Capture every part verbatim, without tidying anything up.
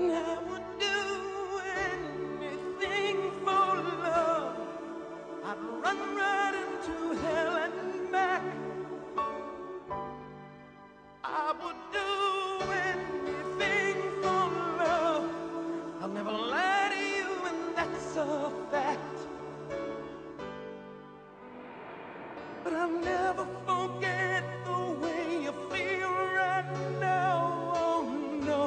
I would do anything for love. I'd run right into hell and back. I would do anything for love. I'll never lie to you, and that's a fact. But I'll never forget the way you feel right now. Oh no,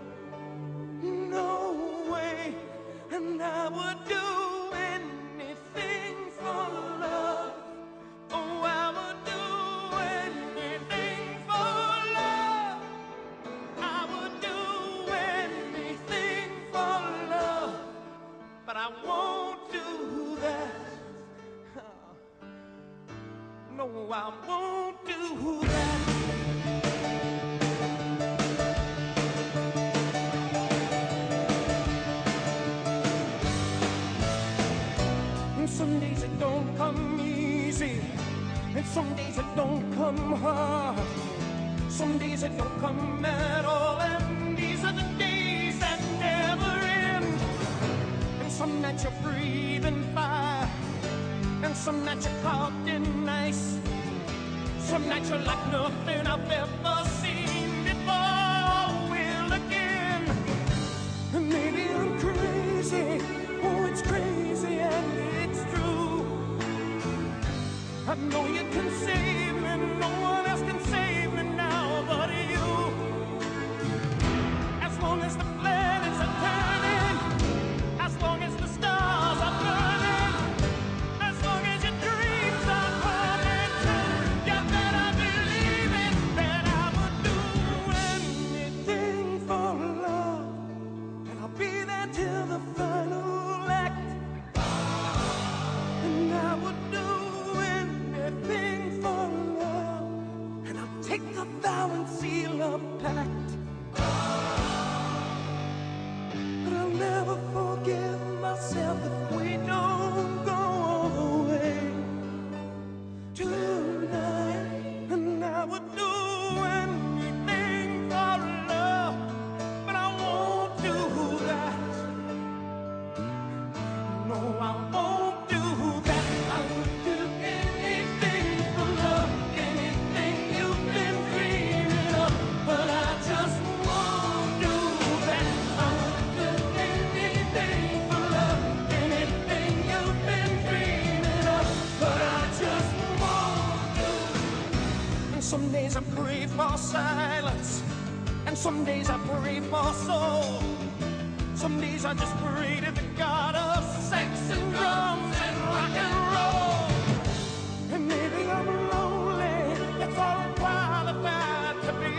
no way. And I would do anything for love. Oh, I would do anything for love. I would do anything for love. But I won't do that. No, I won't do that. And some days it don't come easy, and some days it don't come hard. Some days it don't come at all, and these are the days that never end. And some nights you're breathing fire, and some nights you're caught in ice. Some nights you're like nothing I've ever seen before. Will again. And maybe I'm crazy. Oh, it's crazy and it's true. I know you can save me. No one else can save me now but you. As long as the planets are turning, as long as the stars are burning, as long as your dreams are coming true, you better believe it, that I would do anything for love. And I'll be there till the final act. And I would do anything for love. And I'll take a vow and seal a pact. But I'll never forgive myself if we don't go all the way tonight. And I would do anything for love, but I won't do that. No, I won't do that. I would do anything for love, anything you've been dreaming of, but I just won't do that. I would do anything for love, anything you've been dreaming of, but I just won't do it. And some days I pray for silence, and some days I pray for soul. Some days I just pray to the God of sex and drums and rock and roll. And maybe I'm lonely, that's all I'm qualified to be.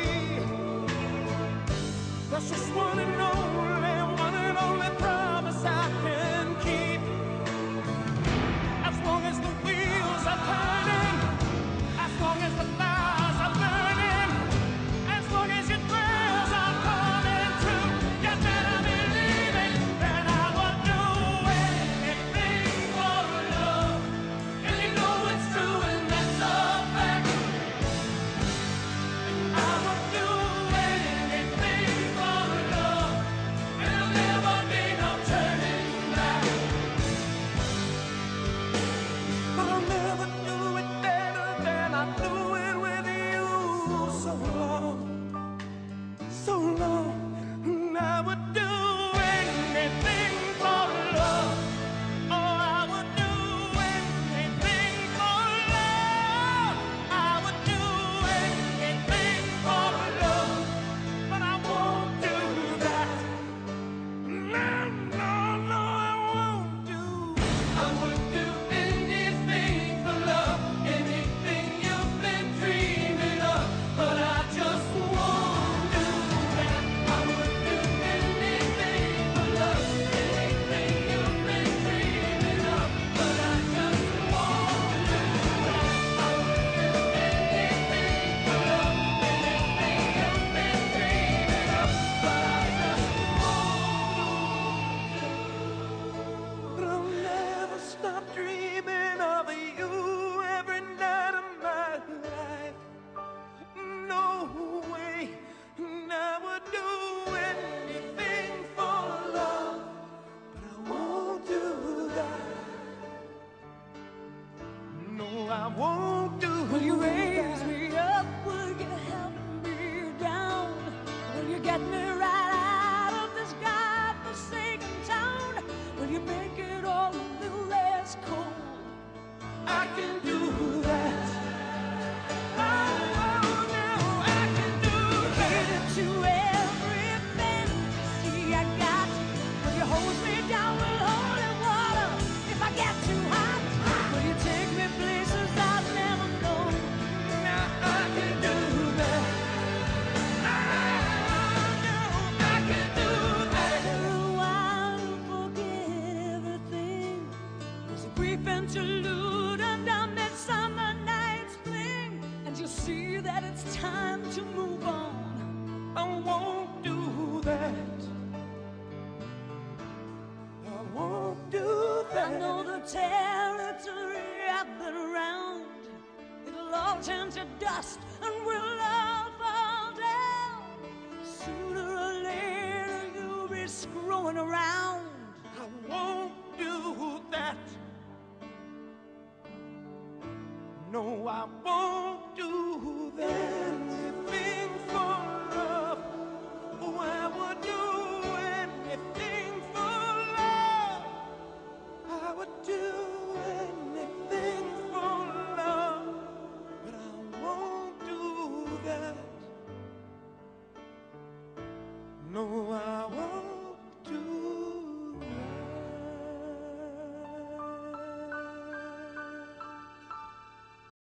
That's just one and only, one and only promise I can keep. As long as the wheels are turning, as long as the fires are burning, as long as your prayers are coming true, you better believe it, that I will I won't do that. Will you raise me up? Will you help me down? Will you get me right out of this godforsaken town? Will you make it all a little less cold? I can do that. Oh, oh, no, I can do that. To every fantasy I got, will you hold me down with holy water if I get too hot? Will you take me places I've never known? Now I can do that. Oh, no, I can do that. Oh, I'll forget everything. There's a brief interlude and a midsummer night's fling, and you'll see that it's time to move on. I won't do that. I won't do that. I know the territory I've been around. It'll all turn to dust and we'll all fall down. Sooner or later you'll be screwing around. I won't do that. No, I won't do that. Anything for love. Oh, I would do anything for love. I would do anything for love. But I won't do that. No, I won't.